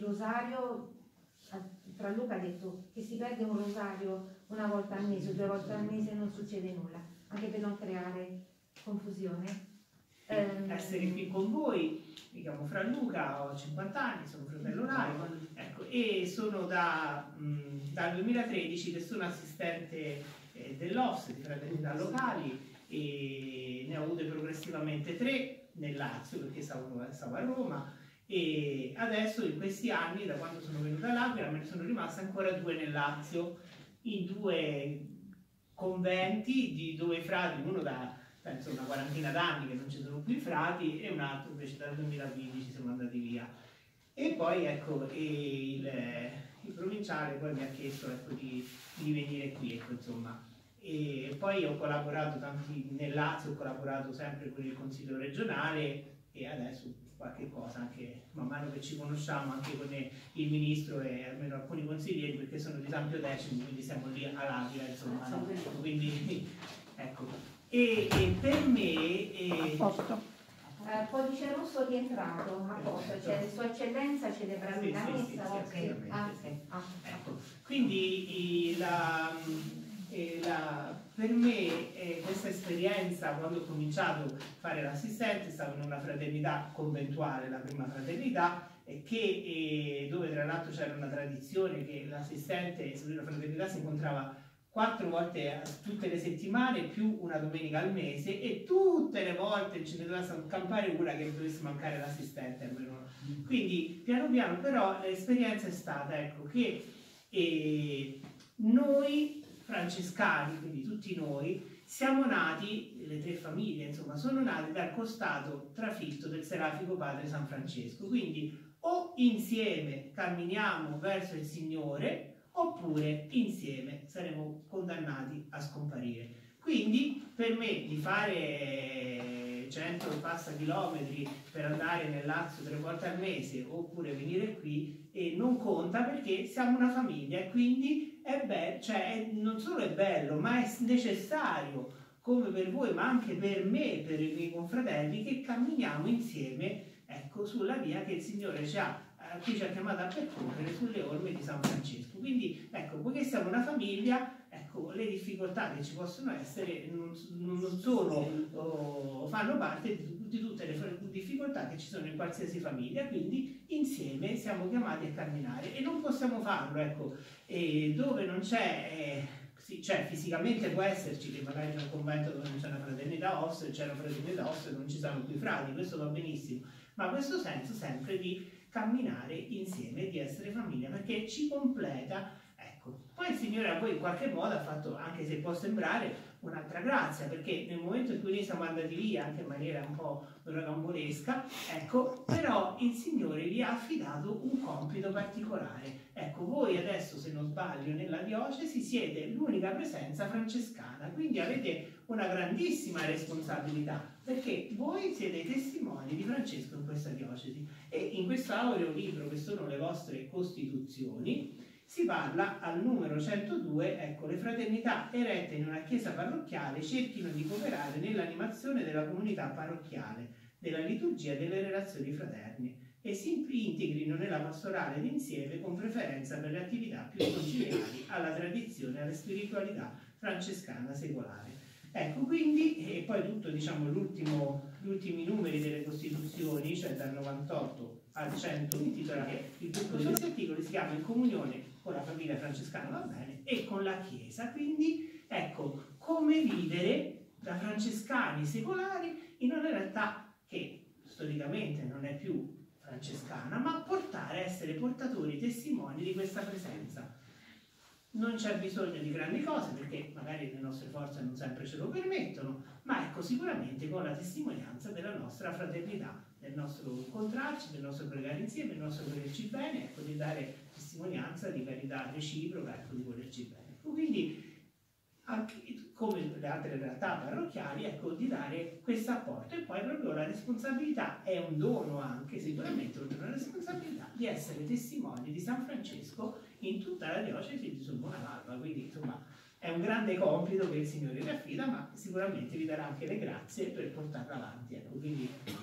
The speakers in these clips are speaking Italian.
rosario, Fra Luca ha detto che si perde un rosario una volta al mese o 2 volte al mese e non succede nulla, anche per non creare confusione. Essere qui con voi, mi chiamo Fra Luca, ho 50 anni, sono fratello laico, ecco, e sono dal 2013 che sono assistente dell'OS, di fraternità locali, e ne ho avute progressivamente 3 nel Lazio, perché stavo a Roma, e adesso in questi anni, da quando sono venuta all'Aquila, me ne sono rimaste ancora 2 nel Lazio, in 2 conventi dove i frati, uno da penso una quarantina d'anni che non ci sono più i frati, e un altro invece dal 2015 siamo andati via. E poi ecco, il provinciale poi mi ha chiesto, ecco, di venire qui, ecco, insomma. E poi ho collaborato nel Lazio, ho collaborato sempre con il Consiglio regionale, e adesso qualche cosa anche man mano che ci conosciamo anche con il ministro e almeno alcuni consiglieri, perché sono di San Pio X, quindi siamo lì all'Aquila, insomma, no? Quindi ecco. E per me Codice rosso rientrato a posto, cioè Sua Eccellenza celebra la messa. Ecco. Quindi per me questa esperienza, quando ho cominciato a fare l'assistente, stavo in una fraternità conventuale, la prima fraternità, dove tra l'altro c'era una tradizione che l'assistente in una fraternità si incontrava 4 volte tutte le settimane più una domenica al mese, e tutte le volte ce ne doveva campare una che dovesse mancare l'assistente. Quindi piano piano però l'esperienza è stata, ecco, che noi francescani, quindi tutti noi, siamo nati, le 3 famiglie insomma, sono nati dal costato trafitto del Serafico Padre San Francesco, quindi o insieme camminiamo verso il Signore, oppure insieme saremo condannati a scomparire. Quindi per me di fare 100 e passa chilometri per andare nel Lazio 3 volte al mese, oppure venire qui, non conta, perché siamo una famiglia, e quindi è bello, cioè non solo è bello, ma è necessario, come per voi ma anche per me, per i miei confratelli, che camminiamo insieme, ecco, sulla via che il Signore ci ha chiamato a percorrere sulle orme di San Francesco. Quindi ecco, poiché siamo una famiglia, ecco, le difficoltà che ci possono essere non sono, fanno parte di tutte le difficoltà che ci sono in qualsiasi famiglia, quindi insieme siamo chiamati a camminare, e non possiamo farlo, ecco, dove non c'è, cioè fisicamente può esserci, che magari c'è un convento dove non c'è una fraternità OS, c'è una fraternità OS e non ci sono più frati, questo va benissimo, ma questo senso sempre di camminare insieme, di essere famiglia, perché ci completa, ecco. Poi il Signore a voi in qualche modo ha fatto, anche se può sembrare, un'altra grazia, perché nel momento in cui noi siamo andati via, anche in maniera un po' rocambolesca, ecco, però il Signore vi ha affidato un compito particolare. Ecco, voi adesso, se non sbaglio, nella diocesi siete l'unica presenza francescana, quindi avete una grandissima responsabilità, perché voi siete i testimoni di Francesco in questa diocesi. E in questo aureo libro, che sono le vostre costituzioni, si parla al numero 102, ecco, le fraternità erette in una chiesa parrocchiale cerchino di cooperare nell'animazione della comunità parrocchiale, della liturgia e delle relazioni fraterne, e si integrino nella pastorale d'insieme, con preferenza per le attività più conciliari alla tradizione e alla spiritualità francescana secolare. Ecco, quindi, e poi tutto, diciamo, gli ultimi numeri delle Costituzioni, cioè dal 98 al 100, intitolati il gruppo di questi articoli, si chiama In comunione con la famiglia francescana, va bene, e con la Chiesa. Quindi, ecco, come vivere da francescani secolari in una realtà che storicamente non è più francescana, ma essere portatori, testimoni di questa presenza. Non c'è bisogno di grandi cose, perché magari le nostre forze non sempre ce lo permettono, ma ecco, sicuramente con la testimonianza della nostra fraternità, del nostro incontrarci, del nostro pregare insieme, del nostro volerci bene, ecco, di dare testimonianza di carità reciproca, ecco, di volerci bene. Quindi, anche come le altre realtà parrocchiali, ecco, di dare questo apporto. E poi proprio la responsabilità è un dono, anche sicuramente una responsabilità di essere testimoni di San Francesco in tutta la diocesi di Sulmona Valva. Quindi insomma è un grande compito che il Signore vi affida, ma sicuramente vi darà anche le grazie per portarlo avanti, ecco. Quindi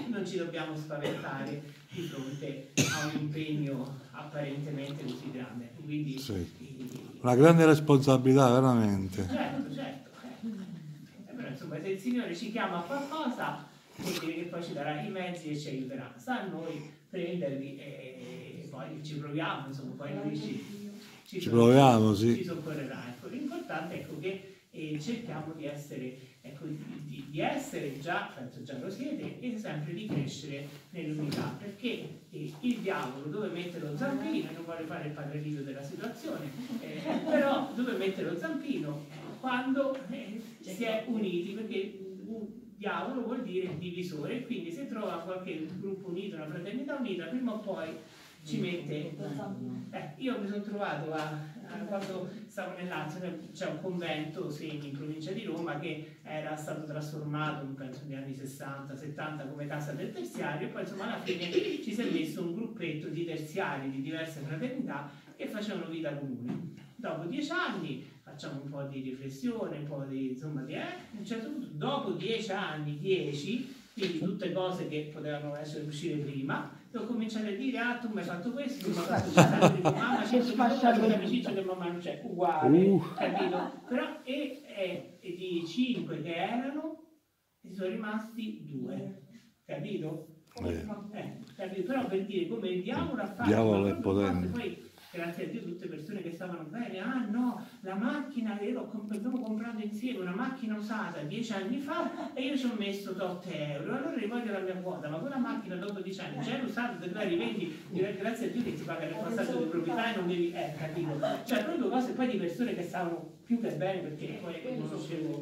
non ci dobbiamo spaventare di fronte a un impegno apparentemente così grande. Quindi, una grande responsabilità, veramente. Certo, certo. Però insomma, se il Signore ci chiama a qualcosa, vuol dire che poi ci darà i mezzi e ci aiuterà. Sta a noi prenderli e poi ci proviamo, insomma, poi lui ci proviamo, sì. Ci soccorrerà. Ecco, l'importante è che cerchiamo di essere, ecco, di essere già, penso già lo siete, e sempre di crescere nell'unità, perché il diavolo dove mette lo zampino, non vuole fare il padre figlio della situazione, però dove mette lo zampino quando si è uniti, perché diavolo vuol dire divisore, quindi se trova qualche gruppo unito, una fraternità unita, prima o poi ci mette. Io mi sono trovato quando stavo nel Lazio, c'è un convento Segni in provincia di Roma che era stato trasformato, penso negli anni 60-70 come casa del terziario, e poi insomma alla fine ci si è messo un gruppetto di terziari di diverse fraternità che facevano vita comune. Dopo 10 anni facciamo un po' di riflessione, un po' di, insomma, a un certo punto, dopo 10 anni, quindi tutte cose che potevano essere uscite prima, ho cominciato a dire, tu mi hai fatto questo, tu mi hai fatto questo, mamma c'è l'amicizia che mamma non c'è, uguale, capito? Però e di 5 che erano, ne sono rimasti 2, capito? Capito? Però per dire come il diavolo ha fatto, il diavolo è potente. Poi, grazie a Dio, tutte persone che stavano bene, no, la macchina, abbiamo comprato insieme una macchina usata 10 anni fa e io ci ho messo 8 euro, allora rivoglio la mia quota, ma quella macchina dopo 10 anni già è usata, te la rivendi, grazie a Dio che ti paga il passaggio di proprietà e non devi, capito? Cioè proprio cose poi di persone che stavano più che bene, perché poi conoscevo,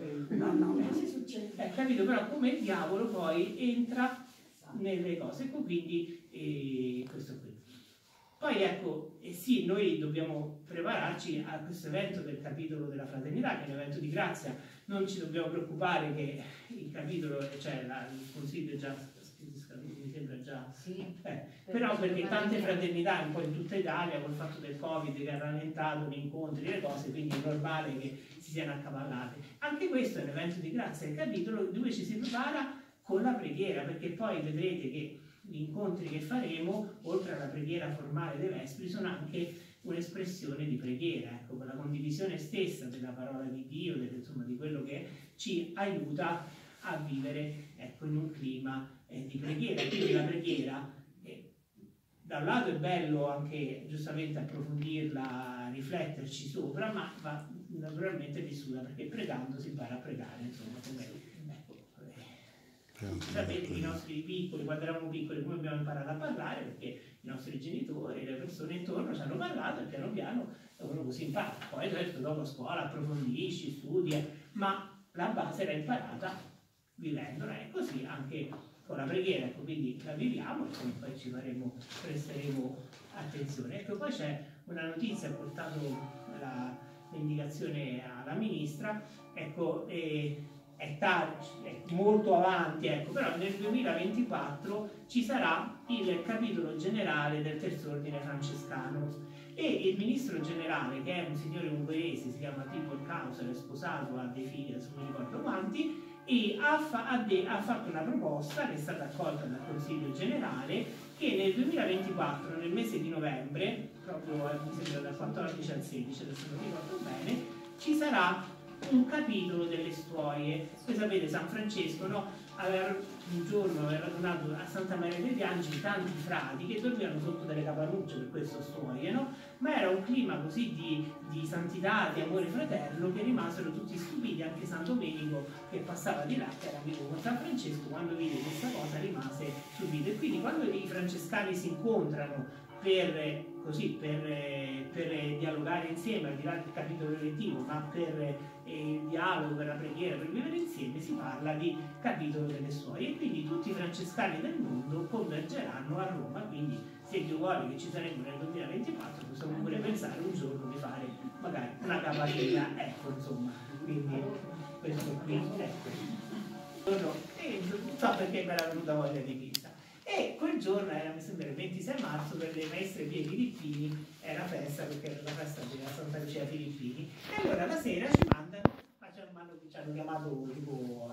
capito? Però come il diavolo poi entra nelle cose, ecco, quindi questo qui. Poi ecco, sì, noi dobbiamo prepararci a questo evento del capitolo della fraternità, che è un evento di grazia, non ci dobbiamo preoccupare che il capitolo, cioè il consiglio è già scaduto, mi sembra già, però perché tante fraternità un po' in tutta Italia, col fatto del Covid che ha rallentato gli incontri e le cose, quindi è normale che si siano accavallate. Anche questo è un evento di grazia, il capitolo dove ci si prepara con la preghiera, perché poi vedrete che gli incontri che faremo, oltre alla preghiera formale dei Vespri, sono anche un'espressione di preghiera, ecco, con la condivisione stessa della parola di Dio, insomma, di quello che ci aiuta a vivere, ecco, in un clima di preghiera. Quindi la preghiera, da un lato è bello anche giustamente approfondirla, rifletterci sopra, ma va naturalmente vissuta, perché pregando si impara a pregare, insomma, come sapete, i nostri piccoli, quando eravamo piccoli, come abbiamo imparato a parlare, perché i nostri genitori, le persone intorno ci hanno parlato e piano piano uno così impara. Poi certo dopo a scuola approfondisci, studi, ma la base era imparata vivendola, e così anche con la preghiera, ecco, quindi la viviamo e poi presteremo attenzione. Ecco, poi c'è una notizia, ha portato l'indicazione alla ministra, ecco, è molto avanti, ecco, però nel 2024 ci sarà il capitolo generale del Terzo Ordine Francescano e il ministro generale, che è un signore ungherese, si chiama Tibor Kauser, è sposato, ha dei figli, adesso non mi ricordo quanti, e ha fatto una proposta che è stata accolta dal Consiglio Generale, che nel 2024, nel mese di novembre, proprio mi sembra dal 14 al 16, adesso non ricordo bene, ci sarà un capitolo delle stuoie. Voi sapete, San Francesco, no? Un giorno aveva donato a Santa Maria degli Angeli tanti frati che dormivano sotto delle capannucce, per questo stuoie, no? Ma era un clima così di santità, di amore fraterno, che rimasero tutti stupiti. Anche San Domenico, che passava di là, che era amico con San Francesco, quando vide questa cosa rimase stupito. E quindi quando i francescani si incontrano per dialogare insieme, al di là del capitolo elettivo, ma per il dialogo, per la preghiera, per vivere insieme, si parla di capitolo delle stuoie, e quindi tutti i francescani del mondo convergeranno a Roma. Quindi se Dio vuole che ci saremo nel 2024, possiamo pure pensare un giorno di fare magari una cavalleria, ecco, insomma, quindi questo qui, ecco. Non so perché mi era venuta voglia di pizza. E quel giorno era, mi sembra, il 26 marzo, per le maestre Pie Filippini, era festa, perché era la festa della Santa Lucia Filippini, e allora la sera ci mandano, ci hanno chiamato tipo a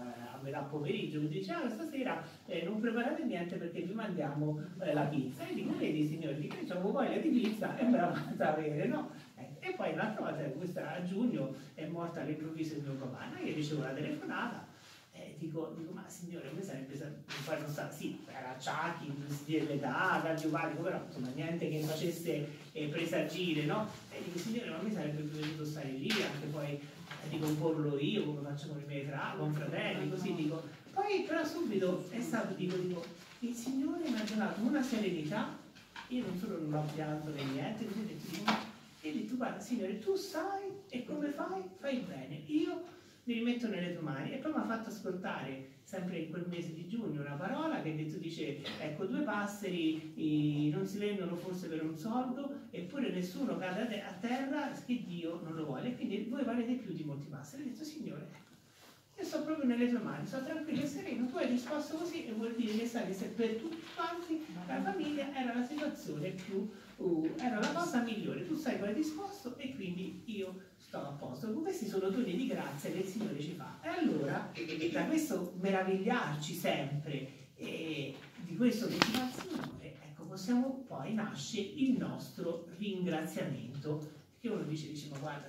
metà pomeriggio, mi dice stasera non preparate niente perché vi mandiamo la pizza. E dico, vedi signori, dico, io avevo voglia di pizza e me la fate avere, no? E poi l'altra volta, questa a giugno, è morta all'improvviso il mio papà, no? Io ricevo la telefonata. Dico, ma signore, a me sarebbe poi non sta, sì, era acciacchi, l'età, cardiopatico, però insomma niente che mi facesse presagire, no? E dico, signore, ma a me sarebbe piaciuto stare lì, anche poi di comporlo io, come faccio con i miei confratelli, così dico. Poi però subito è stato, dico, il Signore mi ha donato una serenità, io non solo non ho pianto né niente, così ho detto, e ho detto, guarda signore, tu sai e come fai? Fai bene, io mi rimetto nelle tue mani. E poi mi ha fatto ascoltare sempre in quel mese di giugno una parola che dice, ecco, 2 passeri non si vendono forse per un soldo, eppure nessuno cade a terra che Dio non lo vuole, e quindi voi valete più di molti passeri. Ho detto, Signore, io sto proprio nelle tue mani, sto tranquillo e sereno, tu hai risposto così, e vuol dire che sai che se per tutti quanti la famiglia era la situazione più era la cosa migliore, tu sai qual è risposto e quindi io sto a posto. Questi sono doni di grazia che il Signore ci fa. E allora, da questo meravigliarci sempre di questo che ci fa il Signore, ecco, possiamo poi nasce il nostro ringraziamento. Che uno dice ma guarda,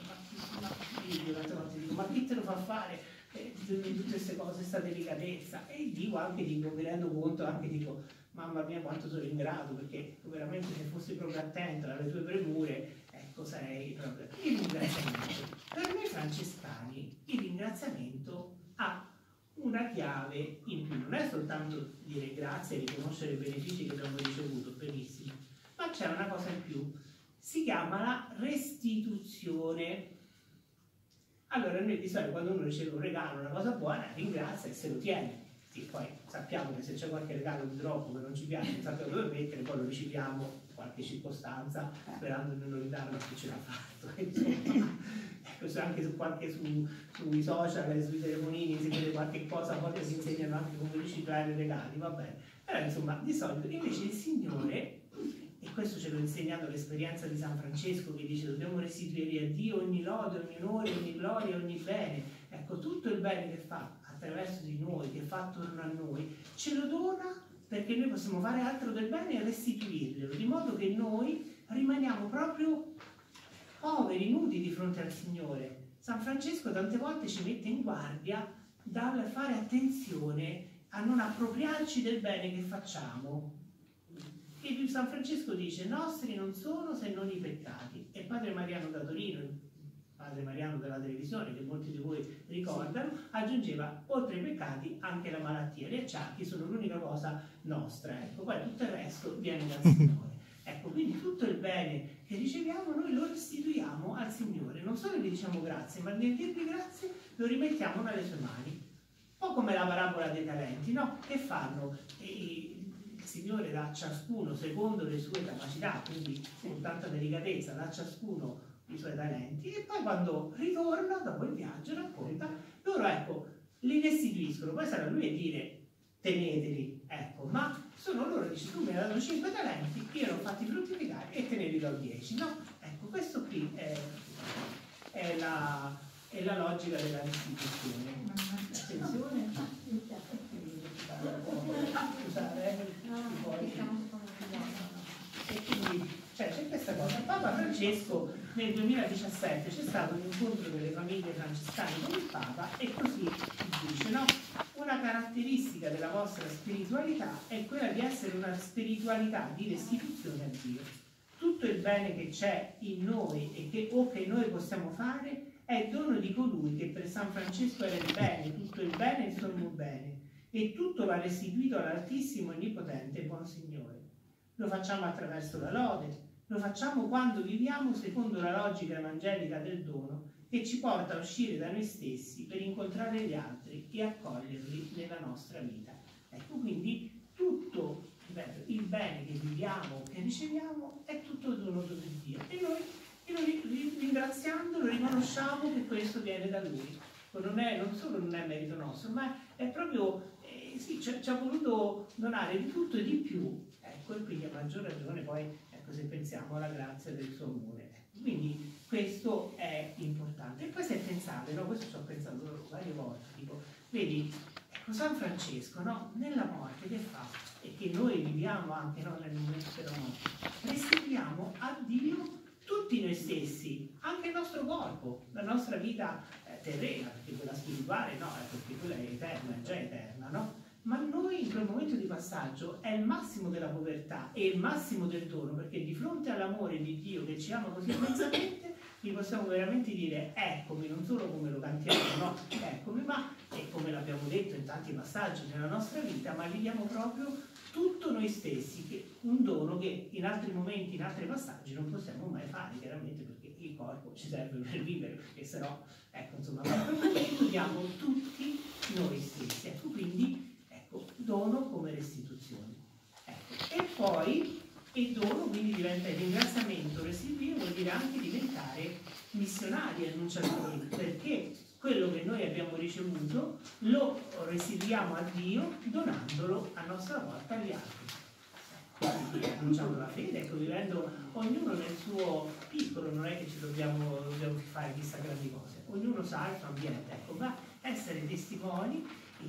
ma chi te lo fa fare tutte queste cose, questa delicatezza? E dico anche, mi rendo conto, anche dico, mamma mia quanto sono in grado, perché veramente se fossi proprio attento alle tue premure, ecco, sarei proprio... Il ringraziamento. Per noi francescani il ringraziamento ha una chiave in più, non è soltanto dire grazie e riconoscere i benefici che abbiamo ricevuto, benissimo, ma c'è una cosa in più, si chiama la restituzione. Allora noi di solito quando uno riceve un regalo, una cosa buona, ringrazia e se lo tiene. Sì, poi sappiamo che se c'è qualche regalo di troppo che non ci piace, non sappiamo dove mettere, poi lo riceviamo in qualche circostanza sperando di non ridarlo a chi ce l'ha fatto. Insomma, ecco, anche sui social, sui telefonini si vede qualche cosa, a volte si insegnano anche come riciclare i regali, va bene. Però insomma, di solito invece il Signore, e questo ce l'ho insegnato l'esperienza di San Francesco, che dice dobbiamo restituire a Dio ogni lode, ogni onore, ogni gloria, ogni bene. Ecco, tutto il bene che fa attraverso di noi, che fa attorno a noi, ce lo dona perché noi possiamo fare altro del bene e restituirglielo, di modo che noi rimaniamo proprio poveri, nudi di fronte al Signore. San Francesco tante volte ci mette in guardia dal fare attenzione a non appropriarci del bene che facciamo. E San Francesco dice, nostri non sono se non i peccati. E Padre Mariano da Torino, Padre Mariano della televisione, che molti di voi ricordano, aggiungeva, oltre ai peccati, anche la malattia. Gli acciacchi sono l'unica cosa nostra, ecco, poi tutto il resto viene dal Signore. Ecco, quindi tutto il bene che riceviamo noi lo restituiamo al Signore. Non solo gli diciamo grazie, ma nel dirgli grazie lo rimettiamo nelle sue mani. Un po' come la parabola dei talenti, no? Che fanno? Il Signore dà a ciascuno secondo le sue capacità, quindi con tanta delicatezza dà a ciascuno i suoi talenti, e poi quando ritorna dopo il viaggio racconta, loro ecco li restituiscono, poi sarà lui a dire teneteli, ecco, ma sono loro, dice tu mi hai dato 5 talenti, io li ho fatti fruttificare e te ne ridò 10, no? Ecco, questo qui è la logica della restituzione. Attenzione. E quindi c'è questa cosa. Papa Francesco nel 2017 c'è stato un incontro delle famiglie francescane con il Papa e così dice, no? Una caratteristica della vostra spiritualità è quella di essere una spiritualità di restituzione a Dio. Tutto il bene che c'è in noi e che noi possiamo fare è dono di colui che per San Francesco era il bene, tutto il bene e il sommo bene, e tutto va restituito all'Altissimo e Onnipotente Buon Signore. Lo facciamo attraverso la lode, lo facciamo quando viviamo secondo la logica evangelica del dono che ci porta a uscire da noi stessi per incontrare gli altri e accoglierli nella nostra vita. Ecco, quindi tutto il bene che viviamo, che riceviamo, è tutto dono di Dio. E noi ringraziandolo riconosciamo che questo viene da Lui. Non solo non è merito nostro, ma è proprio, sì, ci ha voluto donare di tutto e di più. Ecco, e quindi a maggior ragione poi, ecco, se pensiamo alla grazia del suo amore. Quindi questo è importante. E poi se pensate, no? Questo ci ho pensato varie volte, tipo, vedi, ecco San Francesco, no? Nella morte che fa? E che noi viviamo anche no? Nel momento della morte, restituiamo a Dio tutti noi stessi, anche il nostro corpo, la nostra vita terrena, perché quella spirituale no, perché quella è eterna, è già eterna, no? Ma noi in quel momento di passaggio è il massimo della povertà e il massimo del dono, perché di fronte all'amore di Dio che ci ama così immensamente, gli possiamo veramente dire eccomi, non solo come lo cantiamo, no? Eccomi, ma e come l'abbiamo detto in tanti passaggi nella nostra vita, ma gli diamo proprio tutto noi stessi, che un dono che in altri momenti, in altri passaggi non possiamo mai fare, chiaramente perché il corpo ci serve per vivere, perché sennò, ecco, insomma, ma in quel momento diamo tutti noi stessi, ecco, quindi dono come restituzione. Ecco. E poi il dono quindi diventa il ringraziamento restitutivo, vuol dire anche diventare missionari, annunciatori, perché quello che noi abbiamo ricevuto lo restituiamo a Dio donandolo a nostra volta agli altri. Quindi annunciando la fede, ecco, vivendo ognuno nel suo piccolo, non è che ci dobbiamo fare chissà grandi cose, ognuno sa il suo ambiente, ecco, ma essere testimoni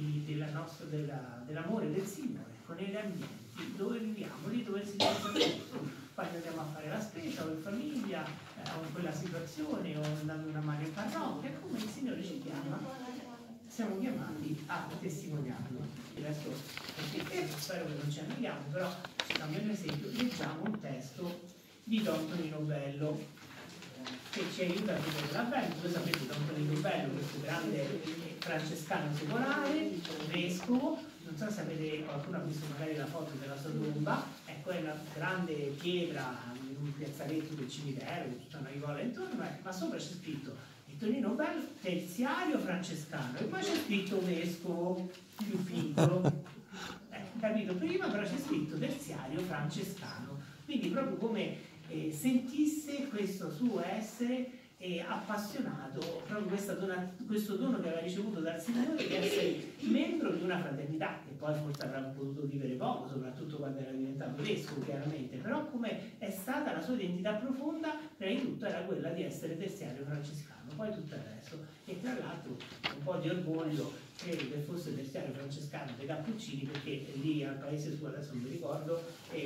dell'amore del Signore con gli ambienti dove viviamo, lì dove il Signore sta tutto, quando andiamo a fare la spesa o in famiglia o in quella situazione o andando una mano in parrocchia, come il Signore ci chiama, siamo chiamati a testimoniarlo. Adesso spero che non ci anneghiamo, però citando un esempio, leggiamo un testo di Don Tonino Bello che ci aiuta a vedere l'avvento. Voi sapete Don Tonino Bello, questo grande francescano secolare, vescovo, non so se avete, qualcuno ha visto magari la foto della sua tomba, ecco è una grande pietra in un piazzaletto del cimitero, con tutta una aiuola intorno, ma sopra c'è scritto il Tonino Bello terziario francescano e poi c'è scritto vescovo più piccolo, capito? Prima però c'è scritto terziario francescano, quindi proprio come sentisse questo suo essere appassionato, proprio questo dono che aveva ricevuto dal Signore di essere membro di una fraternità, che poi forse avrà potuto vivere poco, soprattutto quando era diventato vescovo chiaramente, però come è stata la sua identità profonda, prima di tutto era quella di essere terziario francescano, poi tutto il resto, e tra l'altro un po' di orgoglio, credo che fosse terziario francescano dei Cappuccini, perché lì al paese suo, adesso non mi ricordo,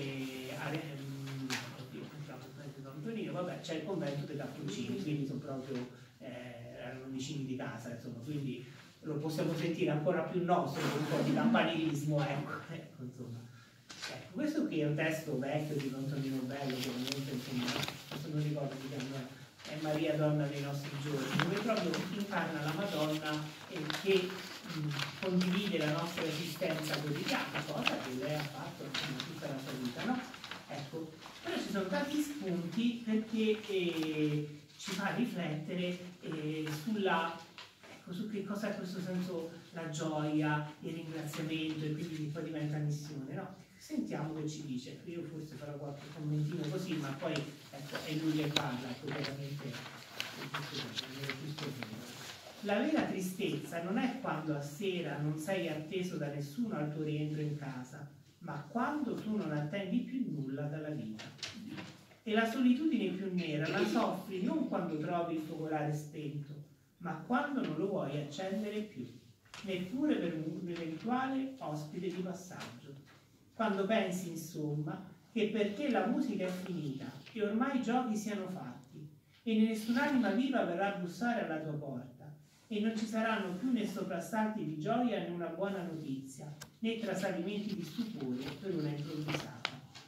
Antonino, vabbè, c'è il convento dei Cappuccini, quindi sono proprio, erano vicini di casa, insomma, quindi lo possiamo sentire ancora più nostro, con un po' di campanilismo, ecco insomma. Ecco, questo qui è un testo vecchio di Antonino Bello, chiaramente, insomma, non ricordo si chiama, è Maria Donna dei nostri giorni, dove proprio incarna la Madonna che condivide la nostra esistenza quotidiana, cosa che lei ha fatto insomma, tutta la sua vita, no? Ecco, però ci sono tanti spunti perché ci fa riflettere su che cosa è in questo senso la gioia, il ringraziamento e quindi poi diventa missione, no? Sentiamo che ci dice, io forse farò qualche commentino così, ma poi ecco, è lui che parla, chiaramente la vera tristezza non è quando a sera non sei atteso da nessuno al tuo rientro in casa, ma quando tu non attendi più nulla dalla vita. E la solitudine più nera la soffri non quando trovi il focolare spento, ma quando non lo vuoi accendere più, neppure per un eventuale ospite di passaggio. Quando pensi, insomma, che perché la musica è finita e ormai i giochi siano fatti, e nessun'anima viva verrà a bussare alla tua porta, e non ci saranno più né soprassalti di gioia né una buona notizia, né trasalimenti di stupore per una improvvisata.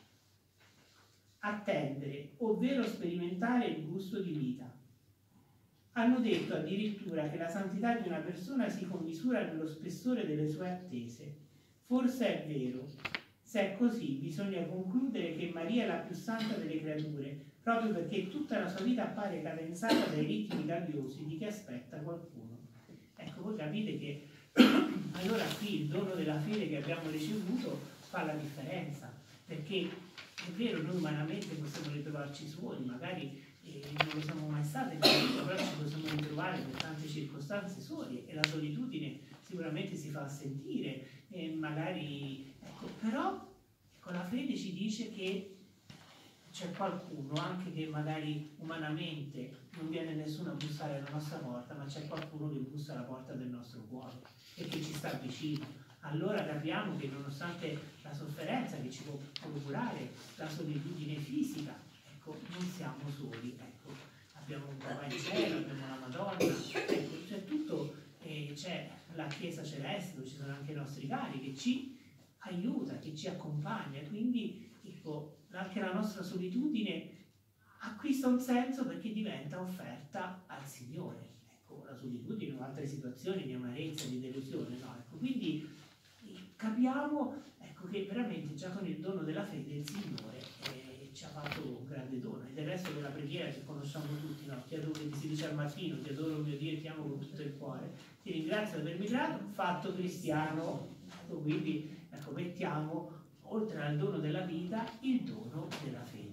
Attendere, ovvero sperimentare il gusto di vita. Hanno detto addirittura che la santità di una persona si commisura nello spessore delle sue attese. Forse è vero. Se è così, bisogna concludere che Maria è la più santa delle creature, proprio perché tutta la sua vita appare cadenzata dai ritmi gagliosi di chi aspetta qualcuno. Ecco, voi capite che allora qui il dono della fede che abbiamo ricevuto fa la differenza, perché è vero, noi umanamente possiamo ritrovarci soli, magari non lo siamo mai stati, però ci possiamo ritrovare per tante circostanze soli e la solitudine sicuramente si fa sentire, magari, ecco, però ecco, la fede ci dice che c'è qualcuno, anche che magari umanamente non viene nessuno a bussare alla nostra porta, ma c'è qualcuno che bussa alla porta del nostro cuore e che ci sta vicino. Allora capiamo che nonostante la sofferenza che ci può procurare, la solitudine fisica, ecco, non siamo soli, ecco, abbiamo un papà in cielo, abbiamo la Madonna, ecco, c'è tutto, c'è la Chiesa Celeste, dove ci sono anche i nostri cari, che ci aiuta, che ci accompagna, quindi ecco, anche la nostra solitudine acquista un senso perché diventa offerta al Signore. Ecco, la solitudine o altre situazioni di amarezza, di delusione, no? Ecco, quindi capiamo, ecco, che veramente già con il dono della fede il Signore ci ha fatto un grande dono. E del resto della preghiera che conosciamo tutti, no? Ti adoro, che si dice al mattino, ti adoro mio Dio e ti amo con tutto il cuore, ti ringrazio per avermi dato, fatto cristiano. Ecco, quindi ecco, mettiamo oltre al dono della vita il dono della fede.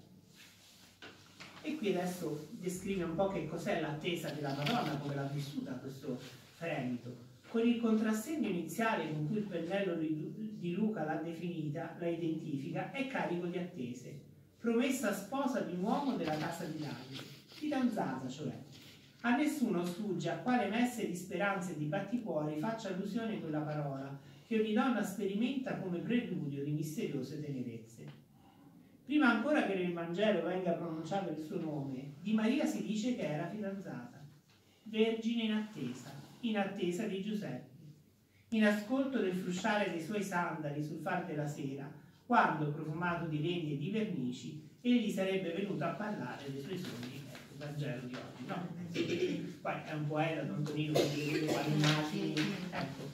E qui adesso descrive un po' che cos'è l'attesa della Madonna, come l'ha vissuta questo fremito. Con il contrassegno iniziale con cui il pennello di Luca l'ha definita, la identifica, è carico di attese. Promessa sposa di un uomo della casa di Davide, fidanzata cioè. A nessuno sfugge a quale messe di speranze e di batticuori faccia allusione quella parola, che ogni donna sperimenta come preludio di misteriose tenerezze. Prima ancora che nel Vangelo venga pronunciato il suo nome, di Maria si dice che era fidanzata, vergine in attesa di Giuseppe, in ascolto del frusciare dei suoi sandali sul far della sera, quando, profumato di legni e di vernici, egli sarebbe venuto a parlare dei suoi sogni. Ecco, il Vangelo di oggi, no? Poi è un poeta, Don Tonino, quindi le immagini, ecco.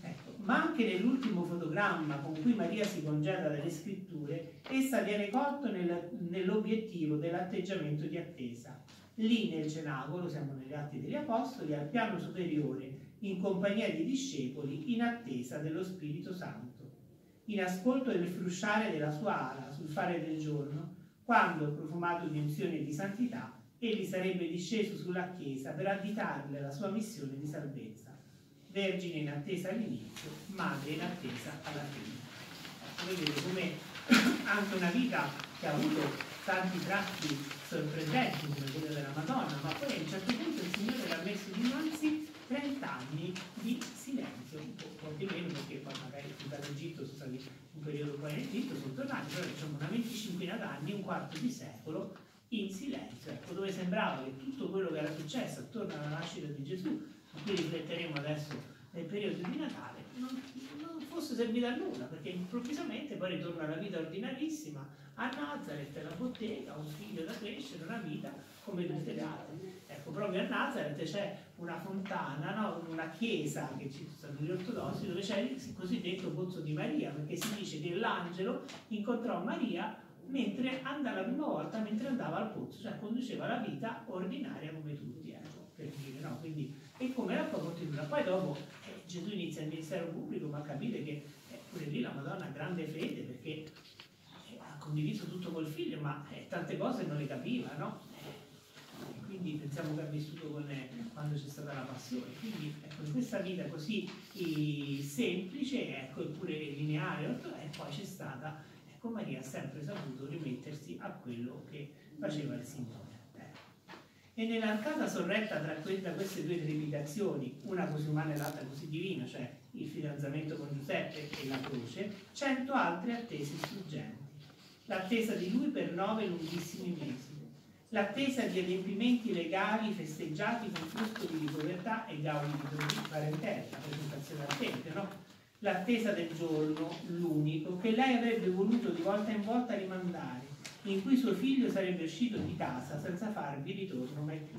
Ma anche nell'ultimo fotogramma con cui Maria si congeda dalle scritture, essa viene colto nell'obiettivo dell'atteggiamento di attesa. Lì nel cenacolo, siamo negli Atti degli Apostoli, al piano superiore, in compagnia di discepoli, in attesa dello Spirito Santo, in ascolto del frusciare della sua ala sul fare del giorno, quando, profumato di unzione e di santità, egli sarebbe disceso sulla Chiesa per additarle la sua missione di salvezza. Vergine in attesa all'inizio, madre in attesa alla fine. Vedete come anche una vita che ha avuto tanti tratti sorprendenti come quello della Madonna, ma poi a un certo punto il Signore l'ha messo dinanzi 30 anni di silenzio, un po' di meno perché poi magari dall'Egitto sono stati un periodo poi in Egitto, sono tornati, però diciamo una 25 d'anni, un quarto di secolo in silenzio, ecco, dove sembrava che tutto quello che era successo attorno alla nascita di Gesù, qui rifletteremo adesso nel periodo di Natale, non fosse servito a nulla, perché improvvisamente poi ritorna alla vita ordinarissima a Nazareth, la bottega, un figlio da crescere, una vita come tutte le altre. Ecco, proprio a Nazareth c'è una fontana, no? Una chiesa che ci sono gli ortodossi, dove c'è il cosiddetto pozzo di Maria, perché si dice che l'angelo incontrò Maria mentre andava la prima volta, mentre andava al pozzo, cioè conduceva la vita ordinaria come tutti, ecco, per dire, no? Quindi, e come la poi continua. Poi dopo Gesù inizia il ministero pubblico, ma capite che pure lì la Madonna ha grande fede, perché ha condiviso tutto col figlio, ma tante cose non le capiva, no? Quindi pensiamo che ha vissuto quando c'è stata la passione. Quindi ecco, in questa vita così semplice, ecco, eppure lineare, e poi c'è stata, ecco, Maria ha sempre saputo rimettersi a quello che faceva il Signore. E nell'arcata sorretta da queste due triplicazioni, una così umana e l'altra così divina, cioè il fidanzamento con Giuseppe e la croce, 100 altre attese struggenti. L'attesa di lui per 9 lunghissimi mesi, l'attesa di adempimenti legali festeggiati con frutto di povertà e gaudi di parentela, la presentazione al Tempio, no? L'attesa del giorno, l'unico, che lei avrebbe voluto di volta in volta rimandare, in cui suo figlio sarebbe uscito di casa senza farvi ritorno mai più.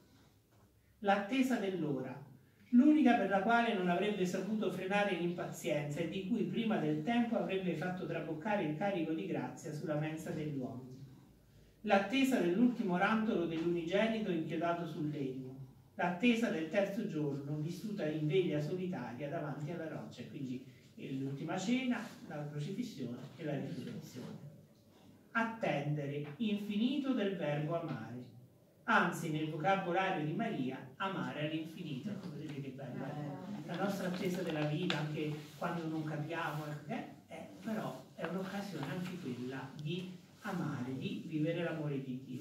L'attesa dell'ora, l'unica per la quale non avrebbe saputo frenare l'impazienza e di cui prima del tempo avrebbe fatto traboccare il carico di grazia sulla mensa degli uomini. L'attesa dell'ultimo rantolo dell'unigenito inchiodato sul legno, l'attesa del terzo giorno vissuta in veglia solitaria davanti alla roccia, quindi l'ultima cena, la crocifissione e la risurrezione. Attendere, infinito del verbo amare, anzi nel vocabolario di Maria, amare all'infinito. Vedete che bella la nostra attesa della vita, anche quando non capiamo, però è un'occasione anche quella di amare, di vivere l'amore di Dio.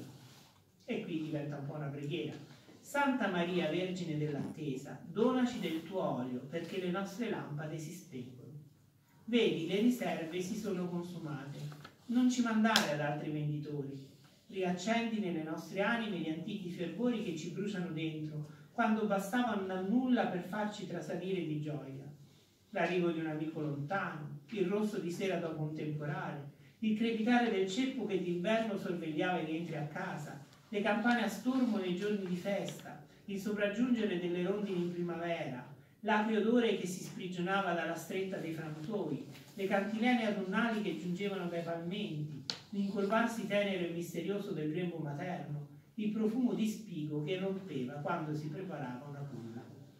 E qui diventa un po' una preghiera. Santa Maria, Vergine dell'Attesa, donaci del tuo olio perché le nostre lampade si spengono. Vedi, le riserve si sono consumate. Non ci mandare ad altri venditori. Riaccendi nelle nostre anime gli antichi fervori che ci bruciano dentro, quando bastavano a nulla per farci trasalire di gioia. L'arrivo di un amico lontano, il rosso di sera dopo un temporale, il crepitare del ceppo che d'inverno sorvegliava i rientri a casa, le campane a stormo nei giorni di festa, il sopraggiungere delle rondini in primavera, l'acre odore che si sprigionava dalla stretta dei frantoi, le cantilene autunnali che giungevano dai palmenti, l'incolvarsi tenero e misterioso del grembo materno, il profumo di spigo che rompeva quando si preparava una culla.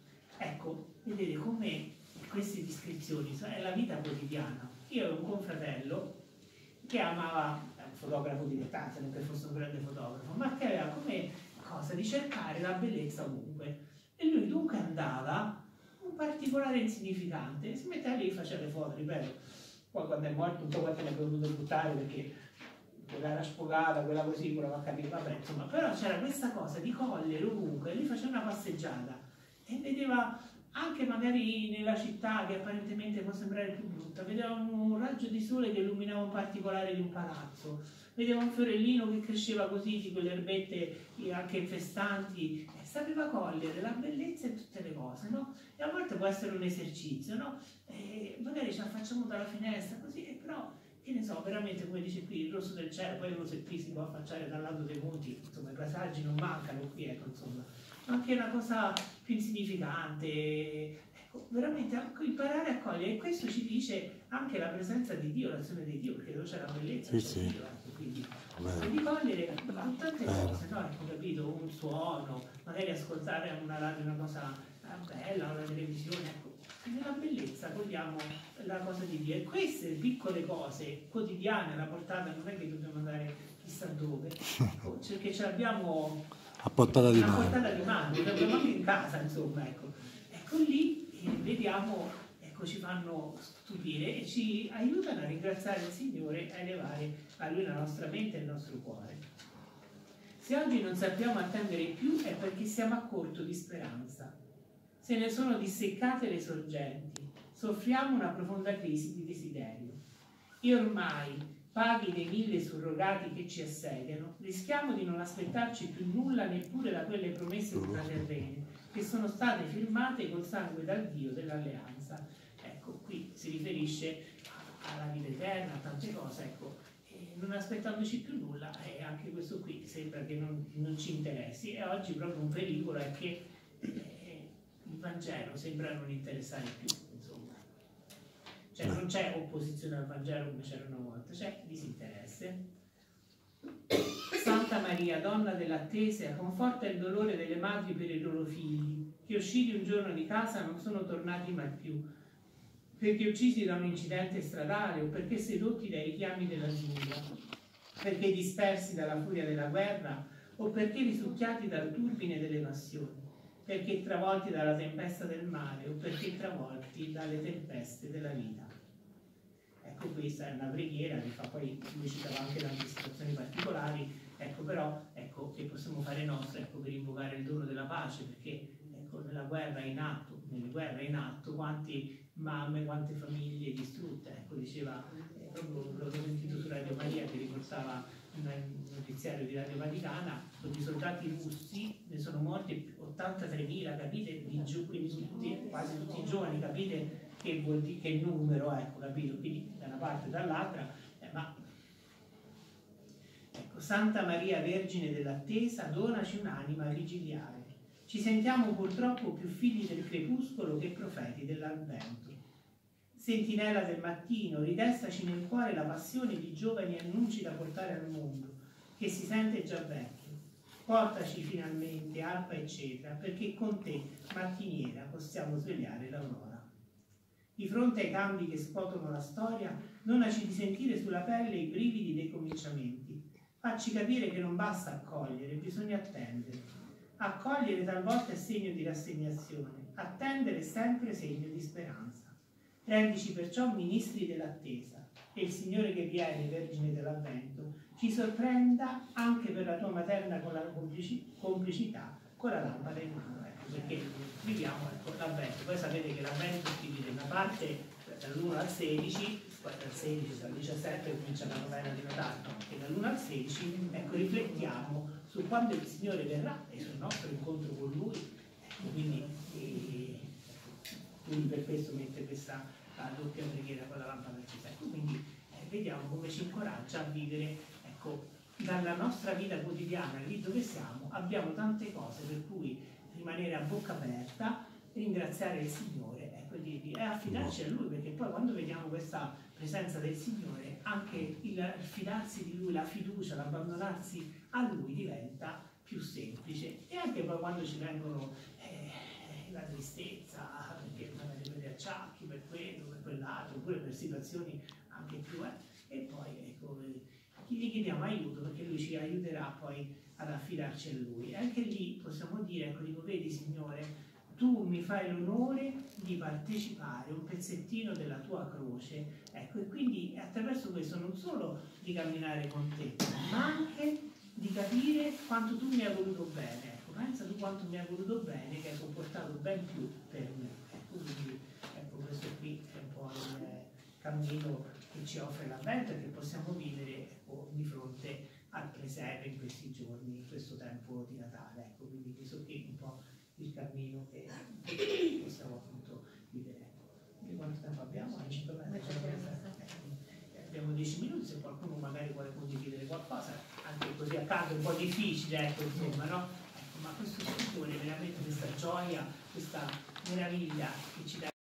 Ecco, vedete come queste descrizioni è la vita quotidiana. Io avevo un confratello che amava, un fotografo dilettante, non che fosse un grande fotografo, ma che aveva come cosa di cercare la bellezza ovunque. E lui dunque andava, un particolare insignificante, si metteva lì e faceva le foto, ripeto, poi quando è morto tutto quanto ne ha dovuto buttare perché quella era sfogata, quella così, quella va a capire, vabbè, insomma, però c'era questa cosa di cogliere ovunque, lui faceva una passeggiata e vedeva anche magari nella città che apparentemente può sembrare più brutta, vedeva un raggio di sole che illuminava un particolare di un palazzo, vedeva un fiorellino che cresceva così, di quelle erbette anche infestanti, e sapeva cogliere la bellezza in tutte le cose, no? E a volte può essere un esercizio, no? E magari ci affacciamo dalla finestra così, però, che ne so, veramente come dice qui, il rosso del cielo, poi uno se qui si può affacciare dal lato dei monti, insomma i paesaggi non mancano qui, ecco, insomma, ma anche una cosa più insignificante, ecco, veramente imparare a cogliere, e questo ci dice anche la presenza di Dio, l'azione di Dio, perché dove c'è la bellezza, c'è sì. Dio, ecco, quindi e di cogliere tante cose, no? Ecco, capito? Un suono, magari ascoltare una radio, una cosa bella, una televisione, ecco, nella bellezza cogliamo la cosa di Dio, e queste piccole cose quotidiane alla portata, non è che dobbiamo andare chissà dove, ecco, perché ce l'abbiamo A portata di mano. a portata di mano, l'abbiamo anche in casa, insomma, ecco, ecco lì vediamo, ecco, ci fanno stupire e ci aiutano a ringraziare il Signore, a elevare a Lui la nostra mente e il nostro cuore. Se oggi non sappiamo attendere più è perché siamo a corto di speranza. Se ne sono disseccate le sorgenti, soffriamo una profonda crisi di desiderio. E ormai, paghi dei 1000 surrogati che ci assediano, rischiamo di non aspettarci più nulla neppure da quelle promesse ultraterrene che sono state firmate col sangue dal Dio dell'alleanza. Ecco, qui si riferisce alla vita eterna, a tante cose, ecco, non aspettandoci più nulla, e anche questo qui sembra che non ci interessi, e oggi proprio un pericolo è che il Vangelo sembra non interessare più, insomma. Cioè non c'è opposizione al Vangelo come c'era una volta, c'è disinteresse. Santa Maria, donna dell'attesa, conforta il dolore delle madri per i loro figli, che usciti un giorno di casa non sono tornati mai più, perché uccisi da un incidente stradale o perché sedotti dai richiami della giungla, perché dispersi dalla furia della guerra o perché risucchiati dal turbine delle passioni, perché travolti dalla tempesta del mare o perché travolti dalle tempeste della vita. Ecco, questa è una preghiera che fa, poi lui citava anche tante situazioni particolari, ecco, però, ecco, che possiamo fare nostre, ecco, per invocare il dono della pace, perché, ecco, nella guerra in atto, nelle guerre in atto, quante mamme, quante famiglie distrutte, ecco, diceva, proprio l'ho sentito su Radio Maria che riportava un notiziario di Radio Vaticana, con i soldati russi ne sono morti 83.000, capite, quindi tutti, quasi tutti i giovani, capite che vuol dire, che numero, ecco, capito, quindi da una parte e dall'altra, ma ecco, Santa Maria Vergine dell'Attesa, donaci un'anima vigiliare. Ci sentiamo purtroppo più figli del crepuscolo che profeti dell'avvento. Sentinella del mattino, ridestaci nel cuore la passione di giovani annunci da portare al mondo, che si sente già vecchio. Portaci finalmente, alba eccetera, perché con te, mattiniera, possiamo svegliare l'aurora. Di fronte ai cambi che scuotono la storia, donaci di sentire sulla pelle i brividi dei cominciamenti. Facci capire che non basta accogliere, bisogna attendere. Accogliere talvolta è segno di rassegnazione, attendere è sempre segno di speranza. Rendici perciò ministri dell'attesa, e il Signore che viene, Vergine dell'Avvento, ci sorprenda anche per la tua materna con la complicità con la lampada in mano, ecco, perché viviamo l'avvento. Poi sapete che l'avvento si divide in una parte dall'1 al 16, poi dal 16 al 17 comincia la novena di Natale, e dall'1 al 16 ecco, riflettiamo su quando il Signore verrà e sul nostro incontro con Lui, ecco, quindi per questo mette questa doppia preghiera con la lampada accesa. Ecco, quindi vediamo come ci incoraggia a vivere, ecco, dalla nostra vita quotidiana, lì dove siamo, abbiamo tante cose per cui rimanere a bocca aperta, ringraziare il Signore, ecco, e affidarci a Lui, perché poi quando vediamo questa presenza del Signore, anche il fidarsi di Lui, la fiducia, l'abbandonarsi a Lui diventa più semplice. E anche poi quando ci vengono la tristezza, perché magari per gli acciacchi, per quello, per quell'altro, oppure per situazioni anche più e poi ecco, gli chiediamo aiuto, perché Lui ci aiuterà poi ad affidarci a Lui. E anche lì possiamo dire, ecco, dico, vedi Signore, tu mi fai l'onore di partecipare un pezzettino della tua croce, ecco, e quindi attraverso questo non solo di camminare con te, ma anche di capire quanto tu mi hai voluto bene. Ecco, pensa tu quanto mi hai voluto bene, che hai comportato ben più per me. Ecco, quindi ecco, questo qui è un po' il cammino che ci offre l'Avvento e che possiamo vivere, ecco, di fronte al presepe in questi giorni, in questo tempo di Natale. Ecco, quindi questo qui è un po' il cammino che possiamo appunto vivere. Quindi quanto tempo abbiamo? Abbiamo 10 minuti, se qualcuno magari vuole condividere qualcosa, anche così a caso è un po' difficile, ecco, insomma, no? Ecco, ma questo Signore, veramente questa gioia, questa meraviglia che ci dà